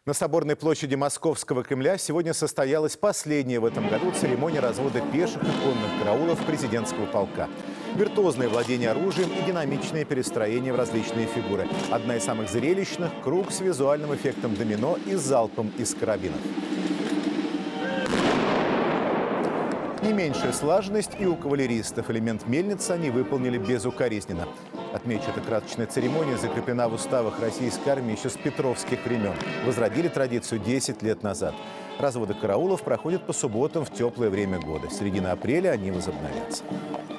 На Соборной площади Московского Кремля сегодня состоялась последняя в этом году церемония развода пеших и конных караулов президентского полка. Виртуозное владение оружием и динамичное перестроение в различные фигуры. Одна из самых зрелищных – круг с визуальным эффектом домино и залпом из карабинов. Не меньшая слаженность и у кавалеристов. Элемент мельницы они выполнили безукоризненно. Отмечу, эта красочная церемония закреплена в уставах российской армии еще с петровских времен. Возродили традицию 10 лет назад. Разводы караулов проходят по субботам в теплое время года. С середины апреля они возобновятся.